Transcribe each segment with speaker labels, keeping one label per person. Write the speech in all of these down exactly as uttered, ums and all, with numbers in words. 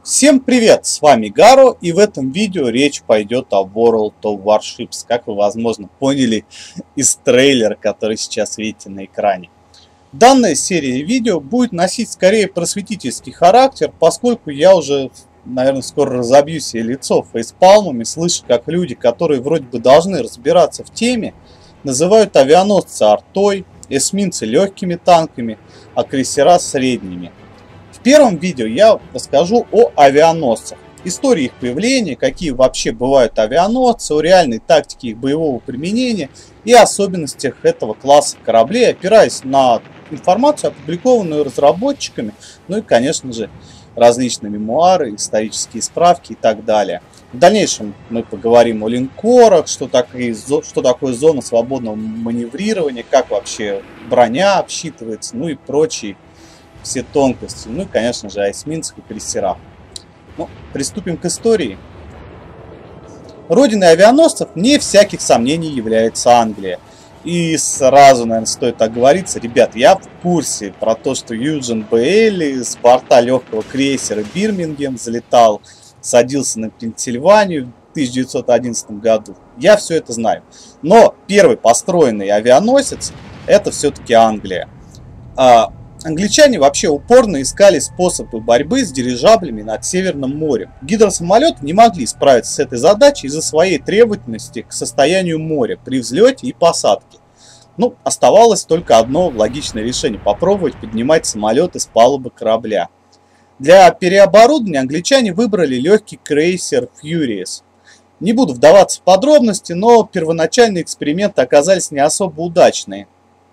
Speaker 1: Всем привет, с вами Гаро, и в этом видео речь пойдет о World of Warships, как вы, возможно, поняли из трейлера, который сейчас видите на экране. Данная серия видео будет носить скорее просветительский характер, поскольку я уже, наверное, скоро разобью себе лицо фейспалмами, слышу, как люди, которые вроде бы должны разбираться в теме, называют авианосцы артой, эсминцы легкими танками, а крейсера средними. В первом видео я расскажу о авианосцах, истории их появления, какие вообще бывают авианосцы, о реальной тактике их боевого применения и особенностях этого класса кораблей, опираясь на информацию, опубликованную разработчиками, ну и, конечно же, различные мемуары, исторические справки и так далее. В дальнейшем мы поговорим о линкорах, что такое, что такое зона свободного маневрирования, как вообще броня обсчитывается, ну и прочие все тонкости, ну и, конечно же, о эсминцах и крейсерах. Ну, приступим к истории. Родиной авианосцев, вне всяких сомнений, является Англия. И сразу, наверное, стоит оговориться, ребят, я в курсе про то, что Юджин Бейли с борта легкого крейсера Бирмингем залетал, садился на Пенсильванию в тысяча девятьсот одиннадцатом году. Я все это знаю. Но первый построенный авианосец это все-таки Англия. Англичане вообще упорно искали способы борьбы с дирижаблями над Северным морем. Гидросамолеты не могли справиться с этой задачей из-за своей требовательности к состоянию моря при взлете и посадке. Ну, оставалось только одно логичное решение – попробовать поднимать самолеты с палубы корабля. Для переоборудования англичане выбрали легкий крейсер Furious. Не буду вдаваться в подробности, но первоначальные эксперименты оказались не особо удачные.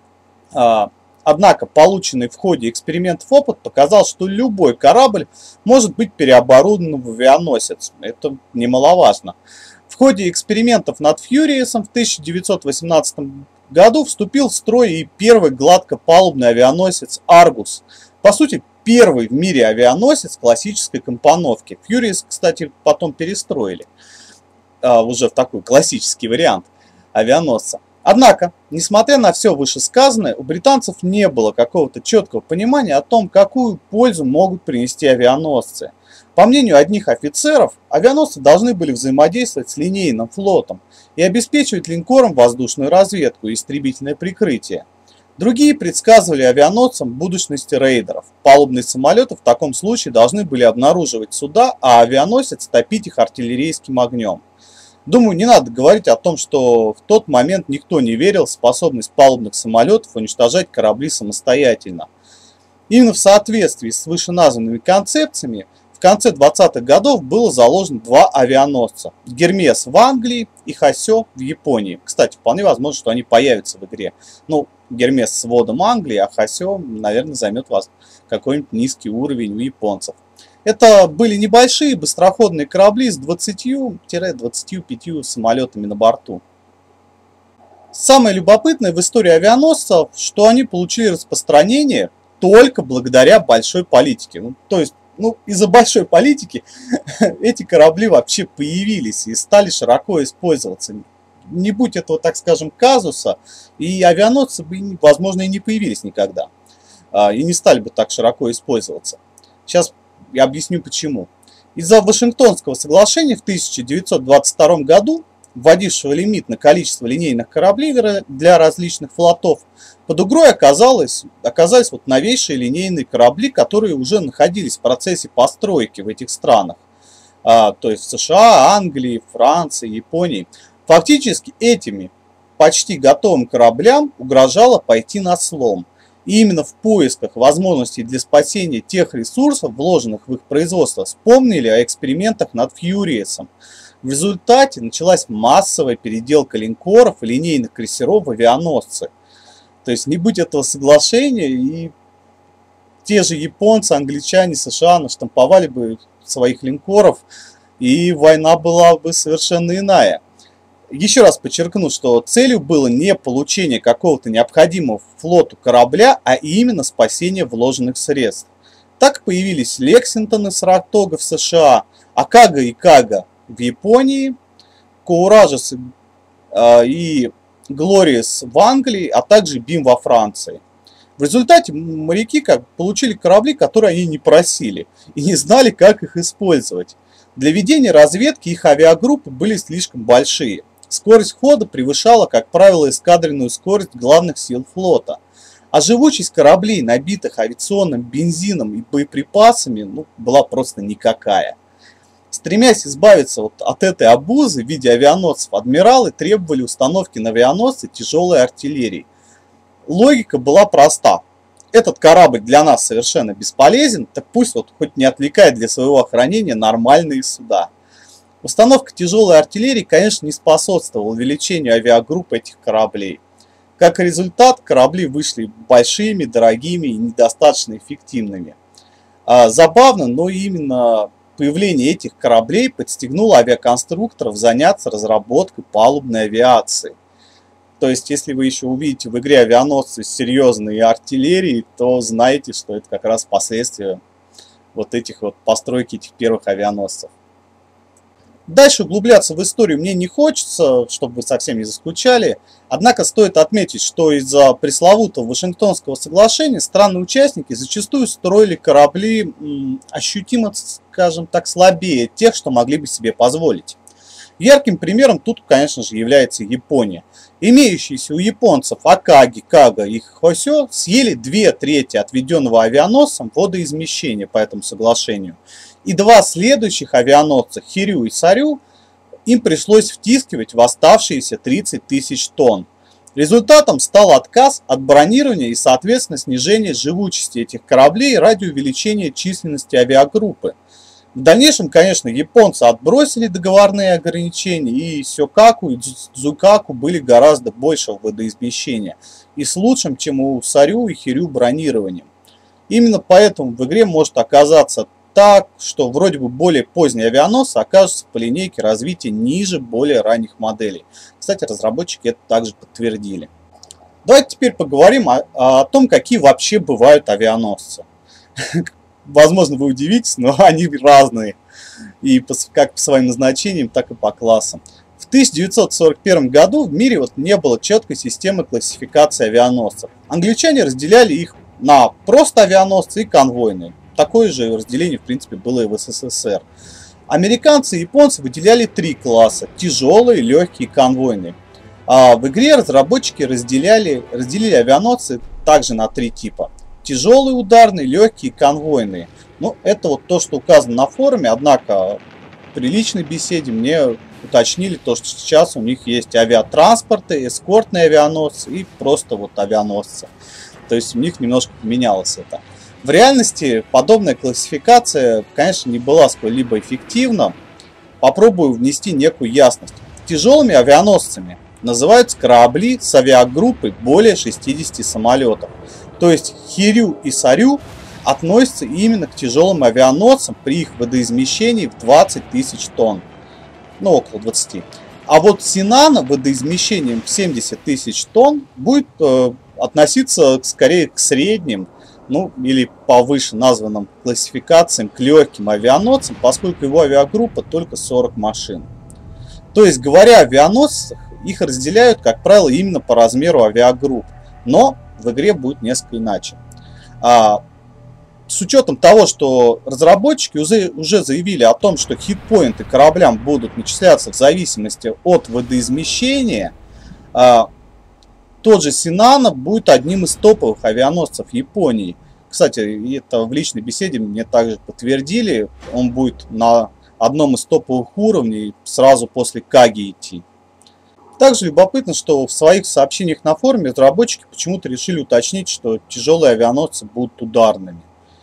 Speaker 1: Однако полученный в ходе экспериментов опыт показал, что любой корабль может быть переоборудован в авианосец. Это немаловажно. В ходе экспериментов над Фьюриесом в тысяча девятьсот восемнадцатом году вступил в строй и первый гладкопалубный авианосец Аргус. По сути, первый в мире авианосец классической компоновки. Фьюриес, кстати, потом перестроили а, уже в такой классический вариант авианосца. Однако, несмотря на все вышесказанное, у британцев не было какого-то четкого понимания о том, какую пользу могут принести авианосцы. По мнению одних офицеров, авианосцы должны были взаимодействовать с линейным флотом и обеспечивать линкорам воздушную разведку и истребительное прикрытие. Другие предсказывали авианосцам будущность рейдеров. Палубные самолеты в таком случае должны были обнаруживать суда, а авианосец топить их артиллерийским огнем. Думаю, не надо говорить о том, что в тот момент никто не верил в способность палубных самолетов уничтожать корабли самостоятельно. Именно в соответствии с вышеназванными концепциями в конце двадцатых годов было заложено два авианосца. Гермес в Англии и Хасё в Японии. Кстати, вполне возможно, что они появятся в игре. Ну, Гермес с водом Англии, а Хасё, наверное, займет вас какой-нибудь низкий уровень у японцев. Это были небольшие быстроходные корабли с двадцатью-двадцатью пятью самолетами на борту. Самое любопытное в истории авианосцев, что они получили распространение только благодаря большой политике. Ну, то есть, ну, из-за большой политики эти корабли вообще появились и стали широко использоваться. Не будь этого, так скажем, казуса, и авианосцы бы, возможно, и не появились никогда. И не стали бы так широко использоваться. Сейчас я объясню почему. Из-за Вашингтонского соглашения в тысяча девятьсот двадцать втором году, вводившего лимит на количество линейных кораблей для различных флотов, под угрозой оказалось, оказались вот новейшие линейные корабли, которые уже находились в процессе постройки в этих странах. А, то есть в США, Англии, Франции, Японии. Фактически этими почти готовым кораблям угрожало пойти на слом. И именно в поисках возможностей для спасения тех ресурсов, вложенных в их производство, вспомнили о экспериментах над Фьюриесом. В результате началась массовая переделка линкоров и линейных крейсеров в авианосцы. То есть не будь этого соглашения, и те же японцы, англичане, США наштамповали бы своих линкоров, и война была бы совершенно иная. Еще раз подчеркну, что целью было не получение какого-то необходимого флоту корабля, а именно спасение вложенных средств. Так появились Лексингтон и Саратога в США, Акага и Кага в Японии, Коуражес и Глориес в Англии, а также Бим во Франции. В результате моряки как бы получили корабли, которые они не просили, и не знали, как их использовать. Для ведения разведки их авиагруппы были слишком большие. Скорость хода превышала, как правило, эскадренную скорость главных сил флота. А живучесть кораблей, набитых авиационным бензином и боеприпасами, ну, была просто никакая. Стремясь избавиться вот от этой обузы в виде авианосцев, адмиралы требовали установки на авианосцы тяжелой артиллерии. Логика была проста. Этот корабль для нас совершенно бесполезен, так пусть вот хоть не отвлекает для своего охранения нормальные суда. Установка тяжелой артиллерии, конечно, не способствовала увеличению авиагруппы этих кораблей. Как результат, корабли вышли большими, дорогими и недостаточно эффективными. А, забавно, но именно появление этих кораблей подстегнуло авиаконструкторов заняться разработкой палубной авиации. То есть, если вы еще увидите в игре авианосцы с серьезной артиллерией, то знаете, что это как раз последствия вот этих вот постройки этих первых авианосцев. Дальше углубляться в историю мне не хочется, чтобы вы совсем не заскучали. Однако стоит отметить, что из-за пресловутого Вашингтонского соглашения страны-участники зачастую строили корабли м, ощутимо, скажем так, слабее тех, что могли бы себе позволить. Ярким примером тут, конечно же, является Япония. Имеющиеся у японцев Акаги, Кага и Хосё съели две трети отведенного авианосцам водоизмещения по этому соглашению. И два следующих авианосца, Хирю и Сарю, им пришлось втискивать в оставшиеся тридцать тысяч тонн. Результатом стал отказ от бронирования и, соответственно, снижение живучести этих кораблей ради увеличения численности авиагруппы. В дальнейшем, конечно, японцы отбросили договорные ограничения, и Сёкаку и Дзукаку были гораздо большего водоизмещения и с лучшим, чем у Сарю и Хирю, бронированием. Именно поэтому в игре может оказаться так, что вроде бы более поздний авианосцы окажутся по линейке развития ниже более ранних моделей. Кстати, разработчики это также подтвердили. Давайте теперь поговорим о, о том, какие вообще бывают авианосцы. Возможно, вы удивитесь, но они разные. И по, как по своим назначениям, так и по классам. В тысяча девятьсот сорок первом году в мире вот не было четкой системы классификации авианосцев. Англичане разделяли их на просто авианосцы и конвойные. Такое же разделение, в принципе, было и в СССР. Американцы и японцы выделяли три класса – тяжелые, легкие и конвойные. А в игре разработчики разделяли, разделили авианосцы также на три типа. Тяжелые ударные, легкие и конвойные. Ну, это вот то, что указано на форуме, однако при личной беседе мне уточнили то, что сейчас у них есть авиатранспорты, эскортные авианосцы и просто вот авианосцы. То есть у них немножко поменялось это. В реальности подобная классификация, конечно, не была сколь-либо эффективна. Попробую внести некую ясность. Тяжелыми авианосцами называются корабли с авиагруппой более шестидесяти самолетов. То есть Хирю и Сарю относятся именно к тяжелым авианосцам при их водоизмещении в двадцать тысяч тонн. Ну, около двадцати. А вот Синана водоизмещением в семьдесят тысяч тонн будет э, относиться скорее к средним, ну или по выше названным классификациям, к легким авианосцам, поскольку его авиагруппа только сорок машин. То есть, говоря о авианосцах, их разделяют, как правило, именно по размеру авиагрупп, но в игре будет несколько иначе. А, с учетом того, что разработчики уже, уже заявили о том, что хитпоинты кораблям будут начисляться в зависимости от водоизмещения, а, тот же Синана будет одним из топовых авианосцев Японии. Кстати, это в личной беседе мне также подтвердили. Он будет на одном из топовых уровней сразу после Каги идти. Также любопытно, что в своих сообщениях на форуме разработчики почему-то решили уточнить, что тяжелые авианосцы будут ударными.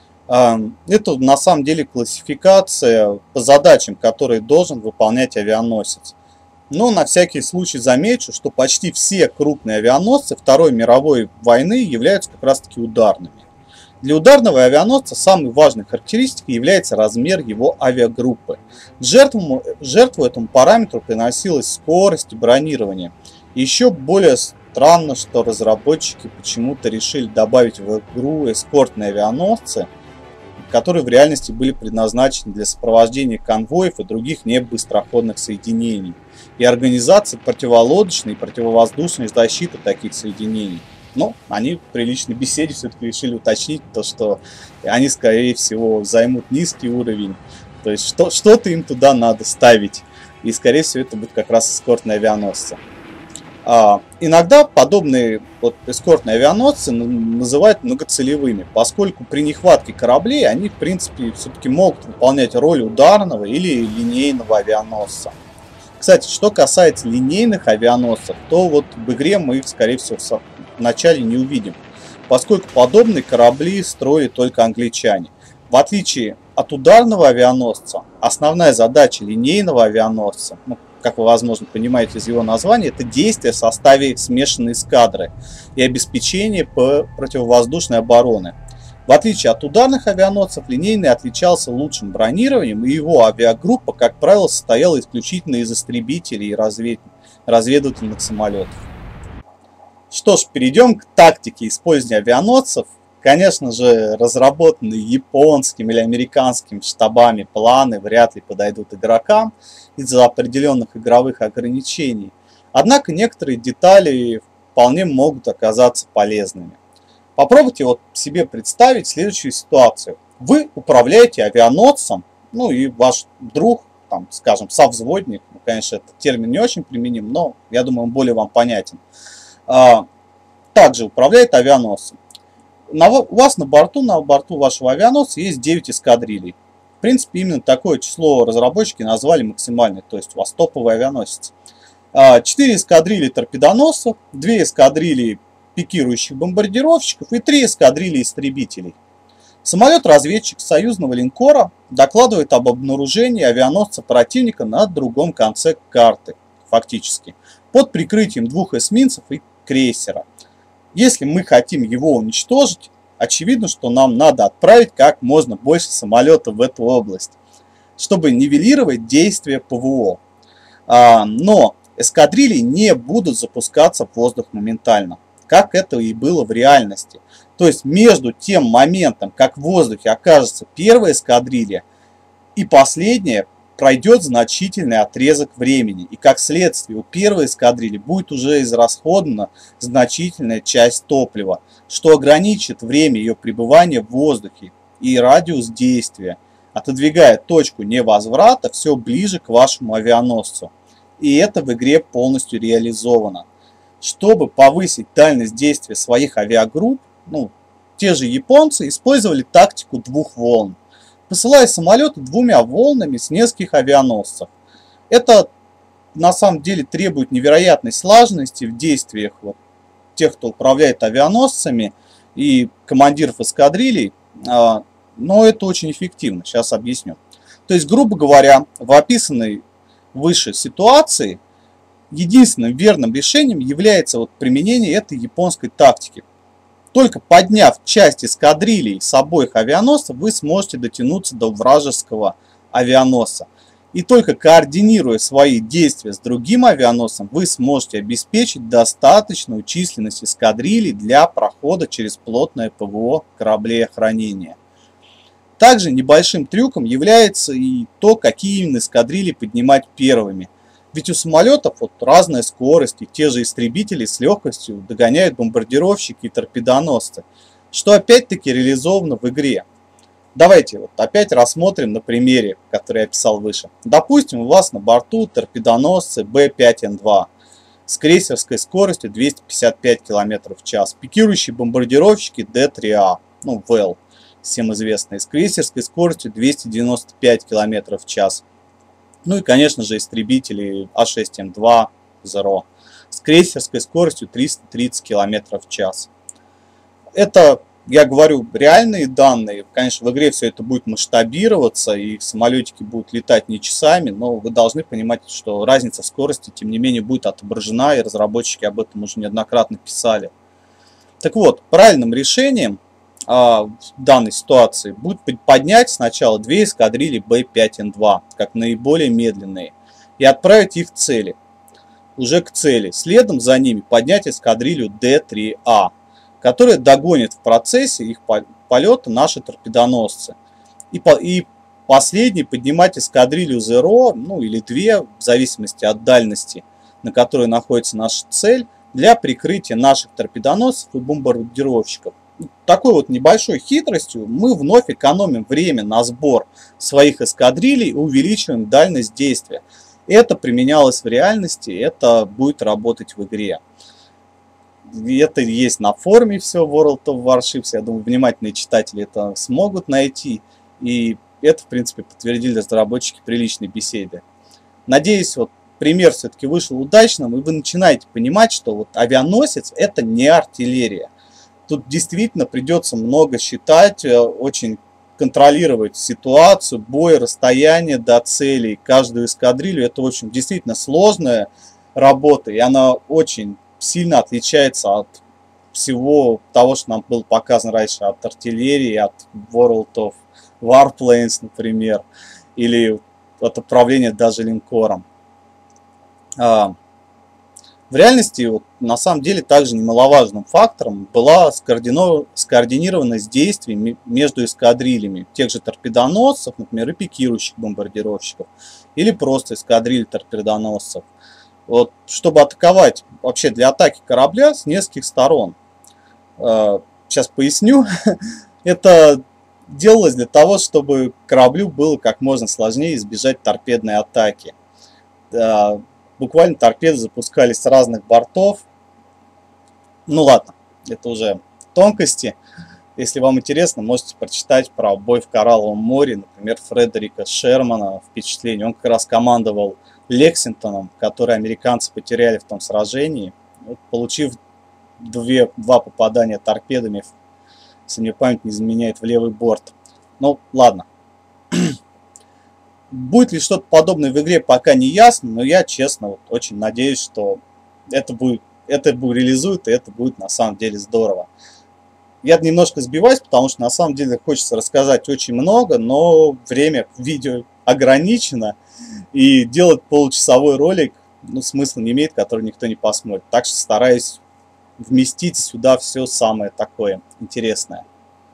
Speaker 1: Это на самом деле классификация по задачам, которые должен выполнять авианосец. Но на всякий случай замечу, что почти все крупные авианосцы Второй мировой войны являются как раз таки ударными. Для ударного авианосца самой важной характеристикой является размер его авиагруппы. Жертву, жертву этому параметру приносилась скорость и бронирование. И еще более странно, что разработчики почему-то решили добавить в игру эскортные авианосцы, которые в реальности были предназначены для сопровождения конвоев и других небыстроходных соединений и организации противолодочной и противовоздушной защиты таких соединений. Ну, они при личной беседе все-таки решили уточнить то, что они, скорее всего, займут низкий уровень. То есть что, что-то им туда надо ставить. И, скорее всего, это будут как раз эскортные авианосцы. А, иногда подобные вот, эскортные авианосцы называют многоцелевыми, поскольку при нехватке кораблей они, в принципе, все-таки могут выполнять роль ударного или линейного авианосца. Кстати, что касается линейных авианосцев, то вот в игре мы их, скорее всего, вначале не увидим, поскольку подобные корабли строили только англичане. В отличие от ударного авианосца, основная задача линейного авианосца, ну, как вы, возможно, понимаете из его названия, это действие в составе смешанной эскадры и обеспечение противовоздушной обороны. В отличие от ударных авианосцев, линейный отличался лучшим бронированием, и его авиагруппа, как правило, состояла исключительно из истребителей и развед... разведывательных самолетов. Что ж, перейдем к тактике использования авианосцев. Конечно же, разработанные японским или американским штабами планы вряд ли подойдут игрокам из-за определенных игровых ограничений. Однако некоторые детали вполне могут оказаться полезными. Попробуйте вот себе представить следующую ситуацию. Вы управляете авианосцем, ну и ваш друг, там, скажем, совзводник, ну, конечно, этот термин не очень применим, но я думаю, он более вам понятен, а, также управляет авианосцем. На, у вас на борту, на борту вашего авианосца есть девять эскадрилей. В принципе, именно такое число разработчики назвали максимальной, то есть у вас топовый авианосец. четыре эскадрильи торпедоносцев, две эскадрильи пикирующих бомбардировщиков и три эскадрильи истребителей. Самолет-разведчик союзного линкора докладывает об обнаружении авианосца противника на другом конце карты, фактически, под прикрытием двух эсминцев и крейсера. Если мы хотим его уничтожить, очевидно, что нам надо отправить как можно больше самолетов в эту область, чтобы нивелировать действие ПВО. Но эскадрильи не будут запускаться в воздух моментально, как это и было в реальности. То есть между тем моментом, как в воздухе окажется первая эскадрилья и последняя, пройдет значительный отрезок времени. И как следствие у первой эскадрильи будет уже израсходована значительная часть топлива, что ограничит время ее пребывания в воздухе и радиус действия, отодвигая точку невозврата все ближе к вашему авианосцу. И это в игре полностью реализовано. Чтобы повысить дальность действия своих авиагрупп, ну, те же японцы использовали тактику двух волн, посылая самолеты двумя волнами с нескольких авианосцев. Это на самом деле требует невероятной слаженности в действиях вот, тех, кто управляет авианосцами и командиров эскадрилей, но это очень эффективно, сейчас объясню. То есть, грубо говоря, в описанной выше ситуации единственным верным решением является вот применение этой японской тактики. Только подняв часть эскадрилий с обоих авианосцев, вы сможете дотянуться до вражеского авианосца. И только координируя свои действия с другим авианосцем, вы сможете обеспечить достаточную численность эскадрилий для прохода через плотное ПВО кораблей охранения. Также небольшим трюком является и то, какие именно эскадрильи поднимать первыми. Ведь у самолетов вот разная скорость, и те же истребители с легкостью догоняют бомбардировщики и торпедоносцы, что опять-таки реализовано в игре. Давайте вот опять рассмотрим на примере, который я описал выше. Допустим, у вас на борту торпедоносцы бэ пять эн два с крейсерской скоростью двести пятьдесят пять километров в час, пикирующие бомбардировщики дэ три а, ну вэл, всем известные, с крейсерской скоростью двести девяносто пять километров в час. Ну и, конечно же, истребители а шесть эм два зеро с крейсерской скоростью триста тридцать километров в час. Это, я говорю, реальные данные. Конечно, в игре все это будет масштабироваться, и самолетики будут летать не часами, но вы должны понимать, что разница в скорости, тем не менее, будет отображена, и разработчики об этом уже неоднократно писали. Так вот, правильным решением в данной ситуации будет поднять сначала две эскадрильи бэ пять эн два, как наиболее медленные, и отправить их к цели. Уже к цели. Следом за ними поднять эскадрилью дэ три а, которая догонит в процессе их полета наши торпедоносцы. И, по, и последний поднимать эскадрилью зеро, ну или две, в зависимости от дальности, на которой находится наша цель, для прикрытия наших торпедоносцев и бомбардировщиков. Такой вот небольшой хитростью мы вновь экономим время на сбор своих эскадрилей и увеличиваем дальность действия. Это применялось в реальности, это будет работать в игре. Это есть на форуме все World of Warships, я думаю, внимательные читатели это смогут найти. И это, в принципе, подтвердили разработчики приличной беседы. Надеюсь, вот пример все-таки вышел удачным, и вы начинаете понимать, что вот авианосец это не артиллерия. Тут действительно придется много считать, очень контролировать ситуацию, бой, расстояние до целей, каждую эскадрилью. Это очень действительно сложная работа, и она очень сильно отличается от всего того, что нам было показано раньше, от артиллерии, от World of Warplanes, например, или от управления даже линкором. В реальности, вот, на самом деле, также немаловажным фактором была скоординированность действий между эскадрильями тех же торпедоносцев, например, и пикирующих бомбардировщиков, или просто эскадриль торпедоносцев. Вот, чтобы атаковать вообще для атаки корабля с нескольких сторон. Сейчас поясню. Это делалось для того, чтобы кораблю было как можно сложнее избежать торпедной атаки. Буквально торпеды запускались с разных бортов. Ну ладно, это уже тонкости. Если вам интересно, можете прочитать про бой в Коралловом море, например, Фредерика Шермана, впечатление. Он как раз командовал Лексингтоном, который американцы потеряли в том сражении, получив две, два попадания торпедами, если мне память не изменяет, в левый борт. Ну ладно. Будет ли что-то подобное в игре, пока не ясно, но я, честно, вот, очень надеюсь, что это будет, это будет реализует, и это будет на самом деле здорово. Я немножко сбиваюсь, потому что на самом деле хочется рассказать очень много, но время видео ограничено, и делать получасовой ролик, ну, смысла не имеет, который никто не посмотрит. Так что стараюсь вместить сюда все самое такое интересное.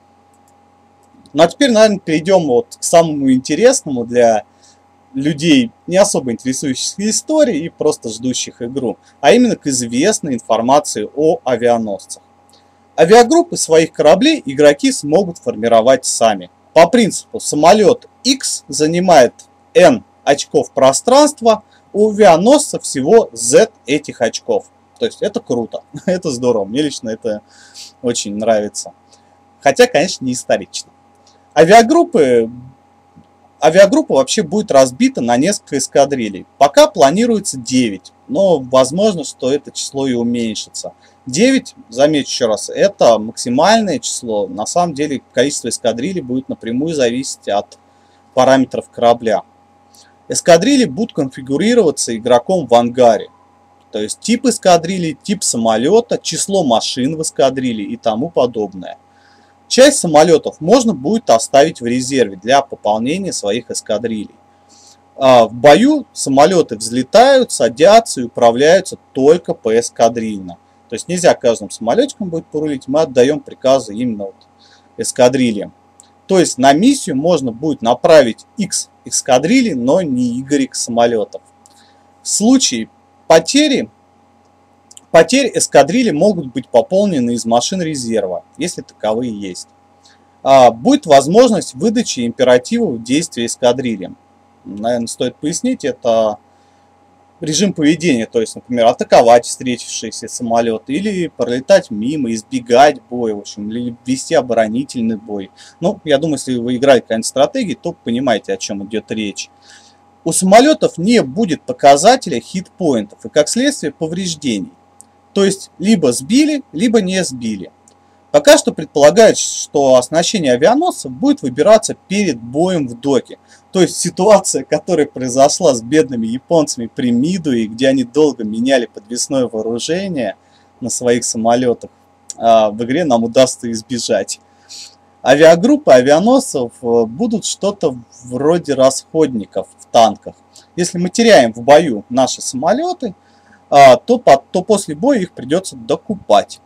Speaker 1: Ну а теперь, наверное, перейдем вот к самому интересному для людей, не особо интересующихся историей и просто ждущих игру, а именно к известной информации о авианосцах. Авиагруппы своих кораблей игроки смогут формировать сами. По принципу, самолет X занимает N очков пространства, у авианосца всего Z этих очков. То есть это круто, это здорово, мне лично это очень нравится. Хотя, конечно, не исторично. Авиагруппы, авиагруппа вообще будет разбита на несколько эскадрилей. Пока планируется девять, но возможно, что это число и уменьшится. девять, замечу еще раз, это максимальное число. На самом деле количество эскадрилей будет напрямую зависеть от параметров корабля. Эскадрильи будут конфигурироваться игроком в ангаре. То есть тип эскадрильи, тип самолета, число машин в эскадрилье и тому подобное. Часть самолетов можно будет оставить в резерве для пополнения своих эскадрилей. В бою самолеты взлетают, садятся и управляются только поэскадрильно. То есть нельзя каждым самолетиком будет порулить, мы отдаем приказы именно вот эскадрильям. То есть на миссию можно будет направить X эскадрилий, но не Y самолетов. В случае потери, потери эскадрильи могут быть пополнены из машин резерва, если таковые есть. А, будет возможность выдачи императивов действия эскадрильям. Наверное, стоит пояснить, это режим поведения, то есть, например, атаковать встретившийся самолет, или пролетать мимо, избегать боя, в общем, или вести оборонительный бой. Ну, я думаю, если вы играете какие-нибудь стратегии, то понимаете, о чем идет речь. У самолетов не будет показателя хитпоинтов и, как следствие, повреждений. То есть, либо сбили, либо не сбили. Пока что предполагают, что оснащение авианосцев будет выбираться перед боем в доке. То есть ситуация, которая произошла с бедными японцами при Мидуе, где они долго меняли подвесное вооружение на своих самолетах, в игре нам удастся избежать. Авиагруппы авианосцев будут что-то вроде расходников в танках. Если мы теряем в бою наши самолеты, то, то после боя их придется докупать.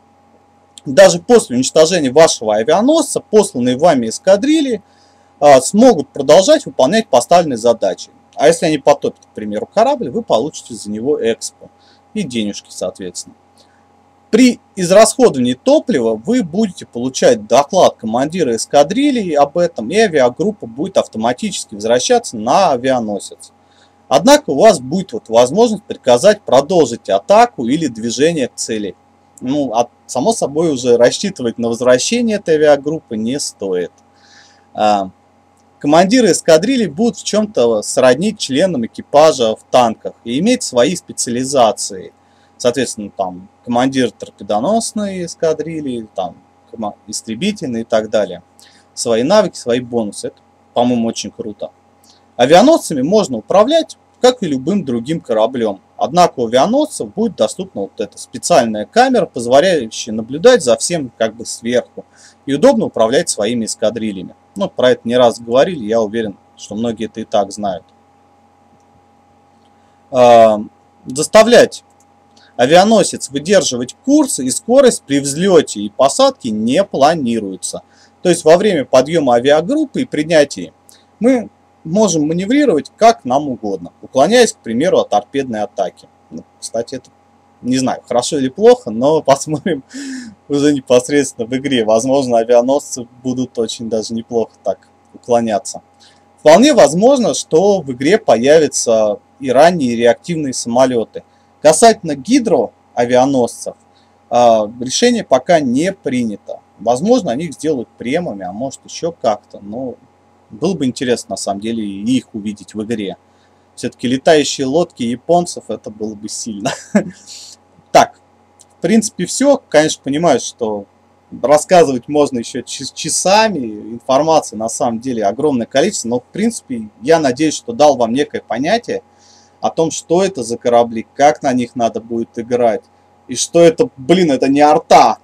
Speaker 1: Даже после уничтожения вашего авианосца, посланные вами эскадрильи смогут продолжать выполнять поставленные задачи. А если они потопят, к примеру, корабль, вы получите за него экспо и денежки, соответственно. При израсходовании топлива вы будете получать доклад командира эскадрильи об этом, и авиагруппа будет автоматически возвращаться на авианосец. Однако у вас будет вот возможность приказать продолжить атаку или движение к цели. Ну, а само собой уже рассчитывать на возвращение этой авиагруппы не стоит. Командиры эскадрильи будут в чем-то сродни членам экипажа в танках и иметь свои специализации. Соответственно, там командир торпедоносной эскадрильи, там истребительный и так далее. Свои навыки, свои бонусы. Это, по-моему, очень круто. Авианосцами можно управлять, как и любым другим кораблем. Однако у авианосцев будет доступна вот эта специальная камера, позволяющая наблюдать за всем как бы сверху. И удобно управлять своими эскадрильями. Ну, про это не раз говорили, я уверен, что многие это и так знают. Заставлять авианосец выдерживать курс и скорость при взлете и посадке не планируется. То есть во время подъема авиагруппы и принятия мы можем маневрировать как нам угодно, уклоняясь, к примеру, от торпедной атаки. Ну, кстати, это не знаю, хорошо или плохо, но посмотрим уже непосредственно в игре. Возможно, авианосцы будут очень даже неплохо так уклоняться. Вполне возможно, что в игре появятся и ранние реактивные самолеты. Касательно гидроавианосцев, решение пока не принято. Возможно, они их сделают премами, а может еще как-то, но было бы интересно на самом деле и их увидеть в игре. Все-таки летающие лодки японцев, это было бы сильно. Так, в принципе все. Конечно, понимаю, что рассказывать можно еще часами. Информации на самом деле огромное количество. Но в принципе я надеюсь, что дал вам некое понятие о том, что это за корабли, как на них надо будет играть. И что это, блин, это не арта.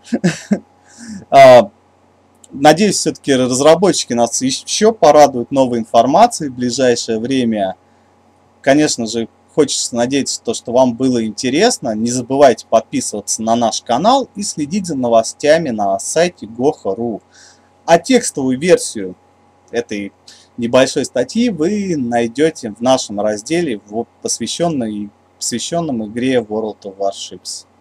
Speaker 1: Надеюсь, все-таки разработчики нас еще порадуют новой информацией в ближайшее время. Конечно же, хочется надеяться, что вам было интересно. Не забывайте подписываться на наш канал и следить за новостями на сайте гоха точка ру. А текстовую версию этой небольшой статьи вы найдете в нашем разделе, посвященном, посвященном игре World of Warships.